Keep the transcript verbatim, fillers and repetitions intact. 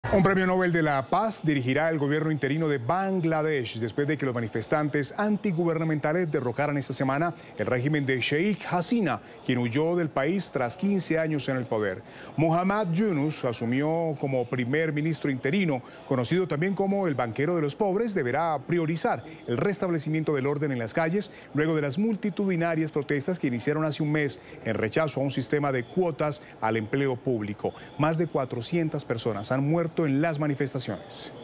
Un premio Nobel de la Paz dirigirá el gobierno interino de Bangladesh después de que los manifestantes antigubernamentales derrocaran esta semana el régimen de Sheikh Hasina, quien huyó del país tras quince años en el poder. Muhammad Yunus asumió como primer ministro interino, conocido también como el banquero de los pobres. Deberá priorizar el restablecimiento del orden en las calles luego de las multitudinarias protestas que iniciaron hace un mes en rechazo a un sistema de cuotas al empleo público. Más de cuatrocientas personas han muerto en las manifestaciones.